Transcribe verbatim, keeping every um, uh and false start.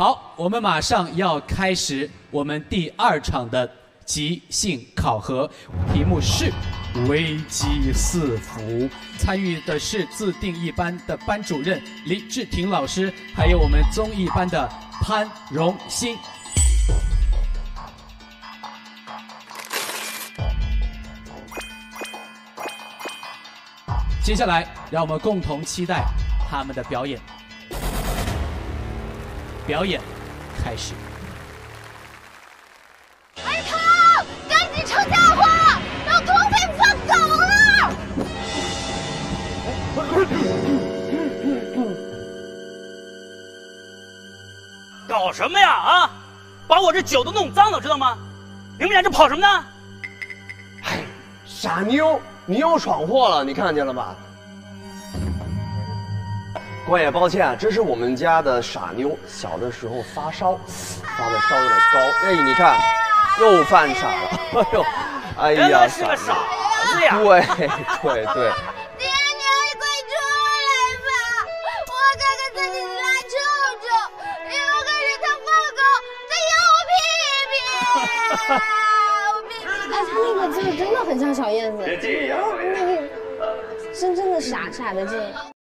好，我们马上要开始我们第二场的即兴考核，题目是危机四伏。参与的是自定义班的班主任李志廷老师，还有我们综艺班的潘荣欣。接下来，让我们共同期待他们的表演。表演开始。 儿童，赶紧抄家伙，老公被放走了！ 搞什么呀啊！把我这酒都弄脏了，知道吗？你们俩这跑什么呢？ 哎，傻妞，你又闯祸了，你看见了吧？官爷，抱歉，这是我们家的傻妞，小的时候发烧，发的烧有点高。哎，你看，又犯傻了。哎呦，哎呀， 原来是个傻子呀！ 对对对。 爹娘，你快出来吧！我哥哥自己来救救，因为我感觉他放狗，他要屁屁。 哎，他那个劲真的很像小燕子，那个真正的傻傻的劲。